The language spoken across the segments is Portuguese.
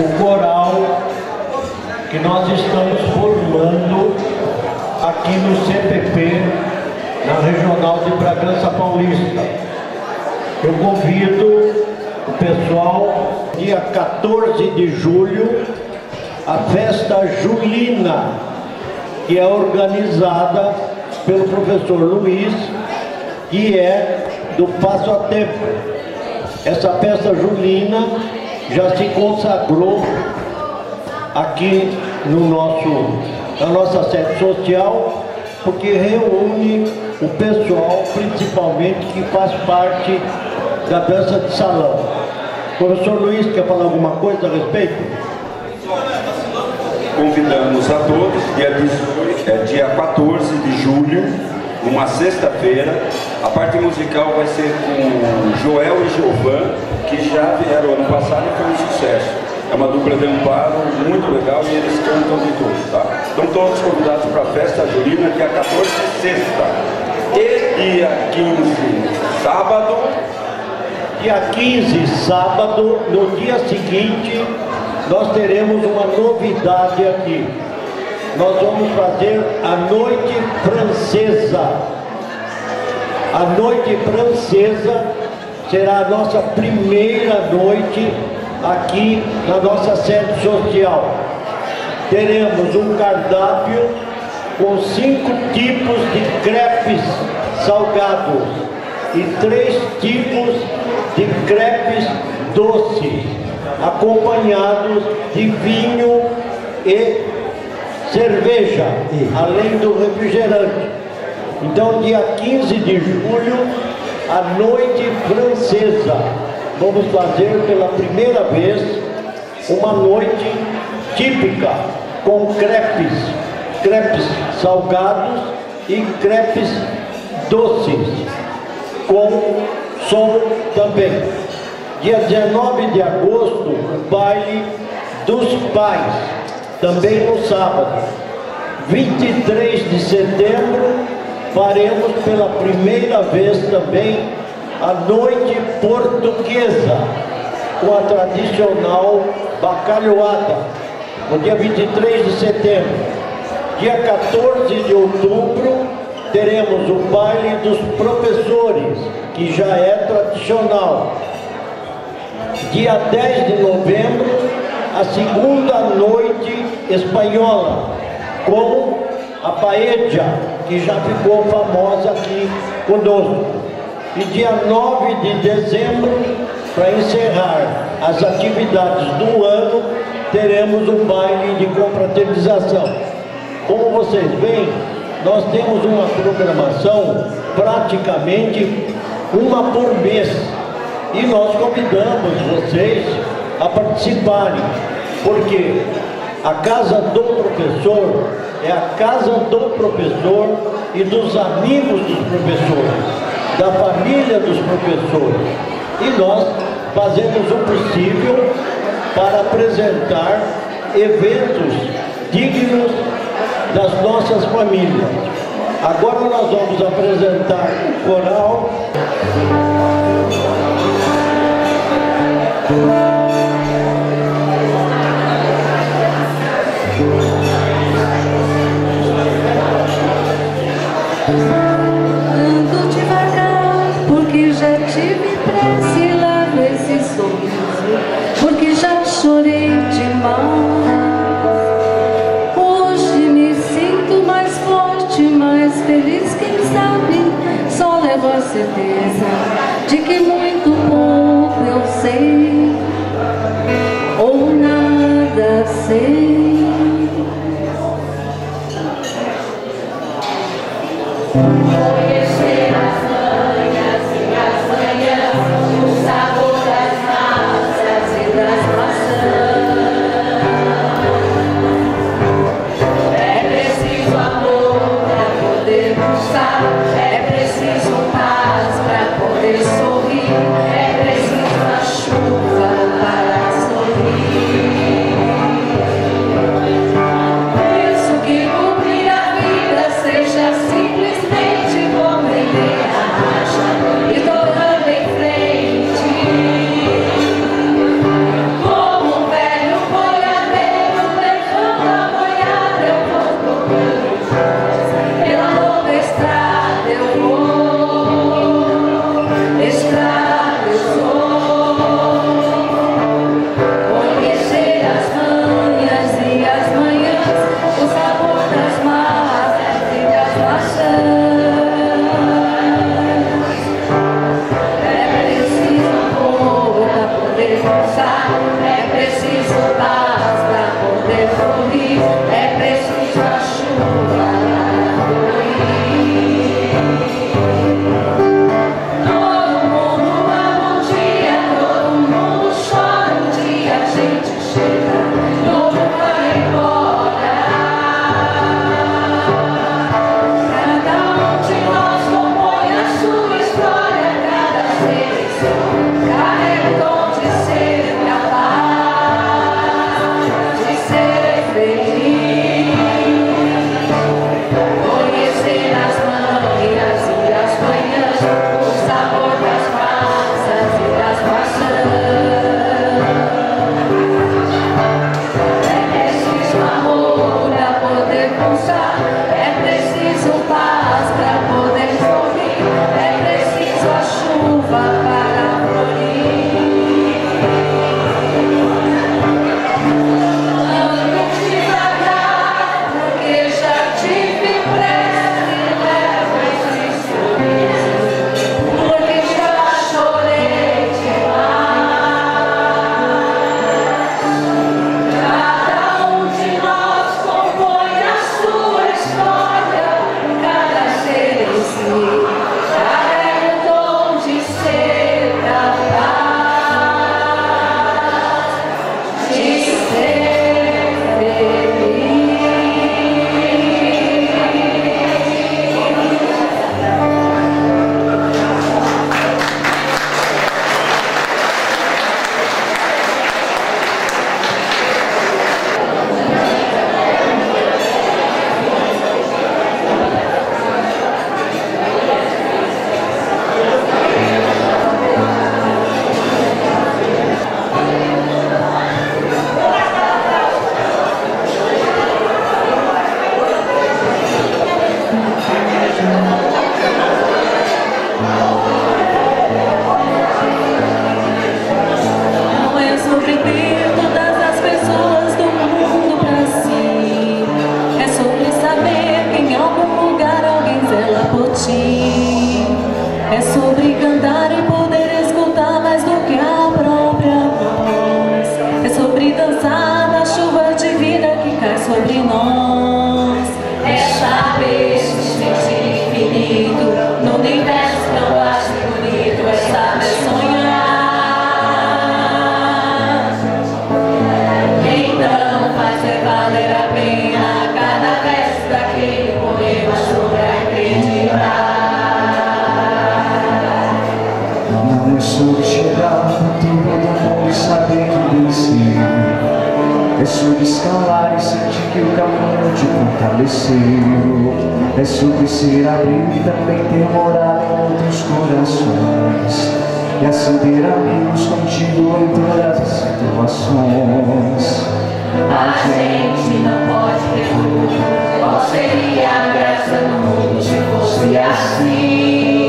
o coral que nós estamos formando aqui no CPP, na Regional de Bragança Paulista. Eu convido o pessoal, dia 14 de julho, a festa julina, que é organizada pelo professor Luiz, que é do Passo a Tempo. Essa festa julina já se consagrou aqui na nossa sede social, porque reúne o pessoal, principalmente, que faz parte da dança de salão. Professor Luiz, quer falar alguma coisa a respeito? Convidamos a todos, dia 14 de julho, numa sexta-feira. A parte musical vai ser com Joel e Giovan, que já vieram ano passado e foi um sucesso. É uma dupla de amparo muito legal e eles cantam de tudo, tá? Estão todos convidados para a festa julina, dia 14, sexta. E dia 15, sábado. Dia 15, sábado, no dia seguinte, nós teremos uma novidade aqui. Nós vamos fazer a Noite Francesa. A Noite Francesa será a nossa primeira noite aqui na nossa sede social. Teremos um cardápio com 5 tipos de crepes salgados e 3 tipos de crepes doces, acompanhados de vinho e cerveja, além do refrigerante. Então, dia 15 de julho, a Noite Francesa. Vamos fazer pela primeira vez uma noite típica com crepes salgados e crepes doces, com som também. Dia 19 de agosto, o baile dos pais, também no sábado. 23 de setembro, faremos pela primeira vez também a Noite Portuguesa, com a tradicional bacalhoada, no dia 23 de setembro. Dia 14 de outubro, teremos o baile dos professores, que já é tradicional. Dia 10 de novembro, a segunda noite espanhola, com a paella, que já ficou famosa aqui conosco. E dia 9 de dezembro, para encerrar as atividades do ano, teremos um baile de confraternização. Como vocês veem, nós temos uma programação praticamente uma por mês. E nós convidamos vocês a participarem, porque a Casa do Professor é a casa do professor e dos amigos dos professores, da família dos professores. E nós fazemos o possível para apresentar eventos dignos das nossas famílias. Agora nós vamos apresentar o coral. Ando devagar, porque já tive pressa e levo esse sorriso, porque já chorei demais. Hoje me sinto mais forte, mais feliz, quem sabe só levo a certeza de que muito pouco eu sei, ou nada sei. Conhecer as manhas e as manhãs, o sabor das massas e das maçãs. É preciso amor para poder buscar, é preciso paz para poder sorrir, é preciso a chuva para sorrir. preciso paz pra poder fluir, é preciso a chuva para fluir. Todo mundo ama um dia, todo mundo chora um dia, a gente chega, todo vai embora. Cada um de nós compõe a sua história, cada vez carrega o dom de ser capaz de ser feliz. Conhecer as manhãs e as manhãs, o sabor das massas e das maçãs. É preciso amor pra poder pulsar, é preciso paz pra poder sorrir, é preciso a chuva para florir. Ando devagar, porque já tive pressa e levo esse sorriso, porque já chorei demais. Cada um de nós compõe a sua história, cada ser em si carrega o dom de ser capaz de ser feliz. Não é sobre ter todas as pessoas do mundo pra si, é sobre saber que em algum lugar alguém zela por ti. É sobre cantar e poder escutar mais do que a própria voz. É sobre dançar na chuva divina que cai sobre nós. É saber se sentir infinito no universo tão vasto e bonito. É saber sonhar. Então fazer valer a pena cada verso daquele poema sobre acreditar. Não é sobre chegar no topo do mundo e saber que venceu. É sobre escalar e sentir que o caminho te fortaleceu. É sobre ser abrigo e também ter morado em outros corações. E assim ter amigos contigo em todas as situações. A gente não pode ter tudo. Qual seria a graça do mundo se fosse assim?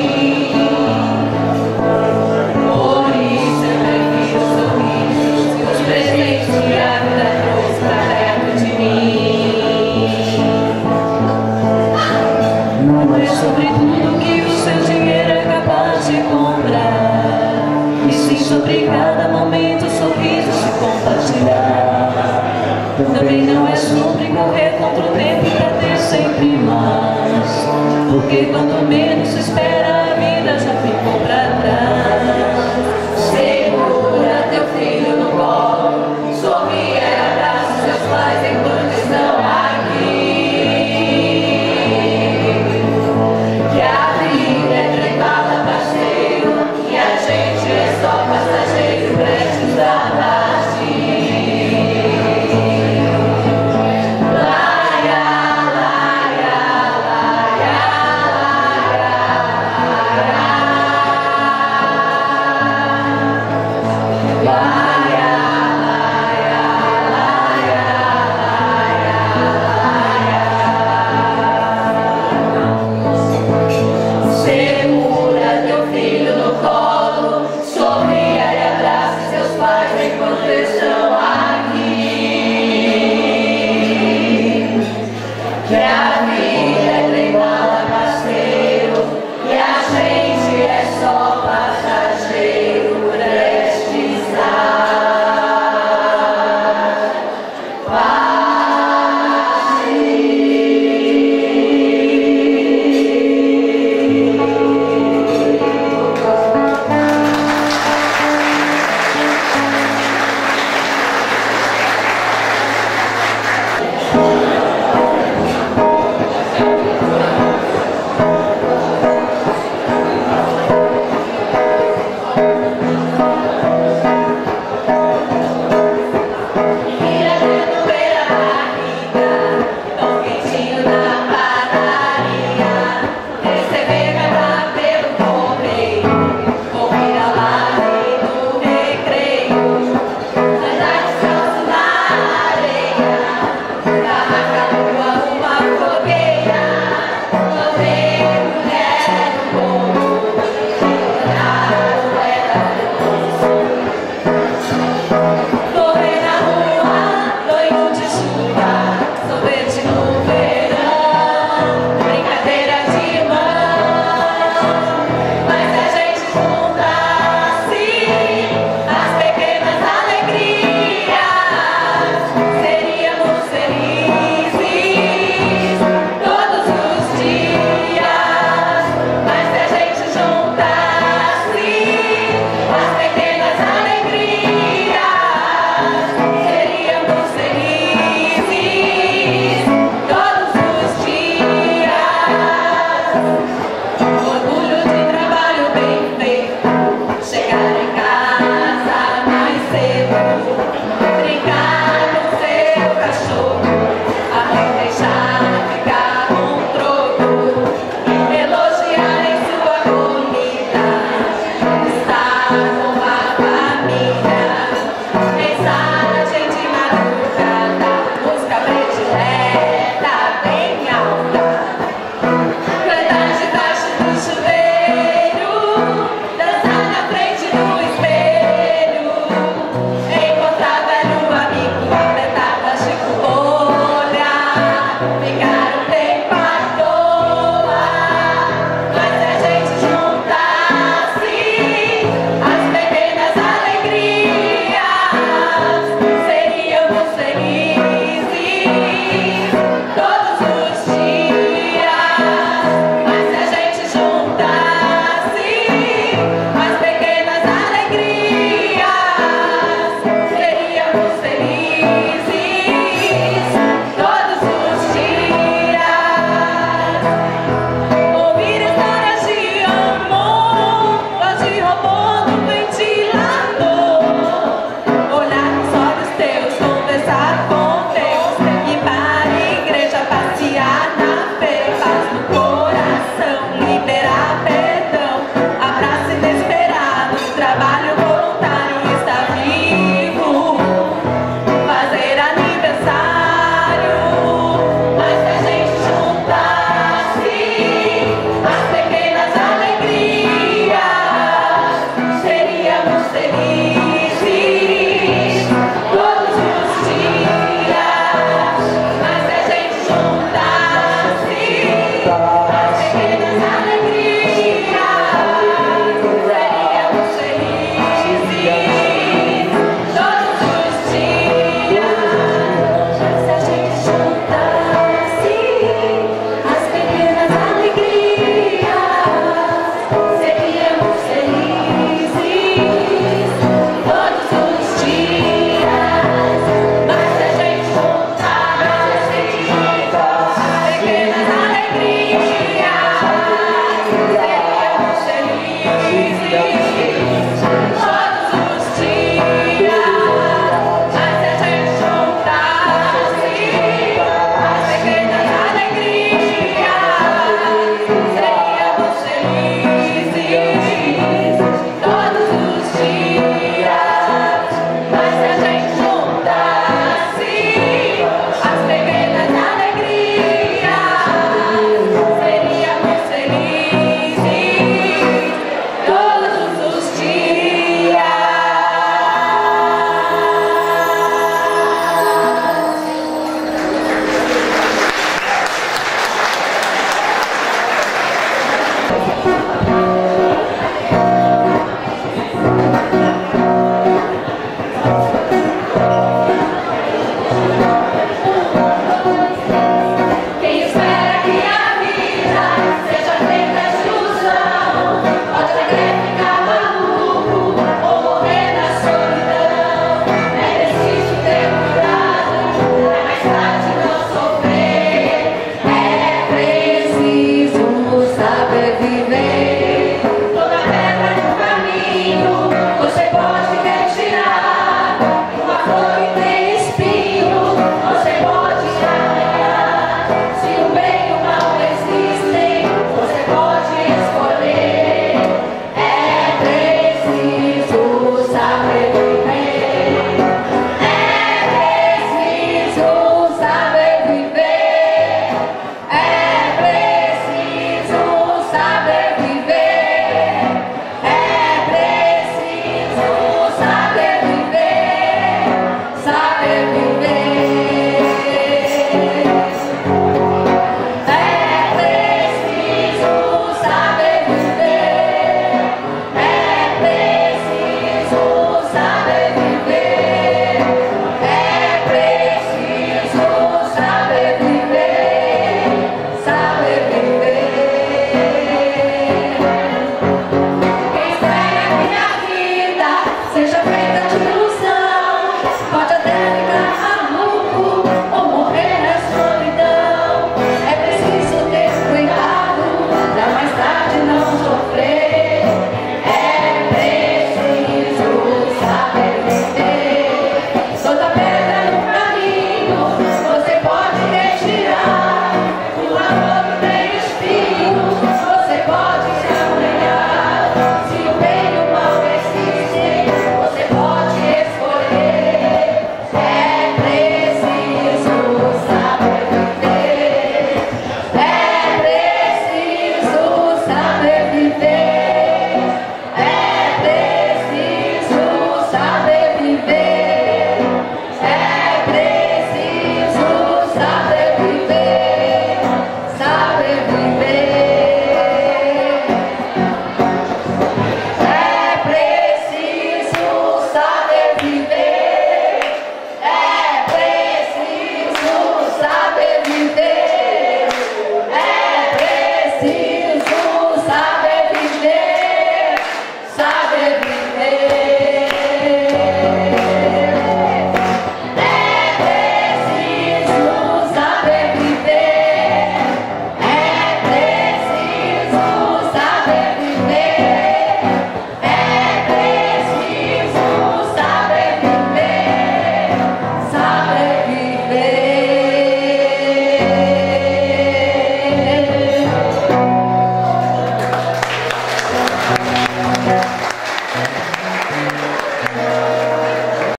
Por isso eu prefiro sorrisos e os presentes que a vida trouxe pra perto de mim. Não é sobre tudo que o seu dinheiro é capaz de comprar, e sim sobre cada momento, sorriso se compartilhar. Também não é sobre correr contra o tempo pra ter sempre mais, porque quanto menos se espera a vida já ficou pra trás. Segura teu filho no colo, sorri e abraça seus pais enquanto estão aqui. Que a vida é trepada, parceiro, e a gente é só passageiro prestes a partir. Laia, laia, laia, laia. viver.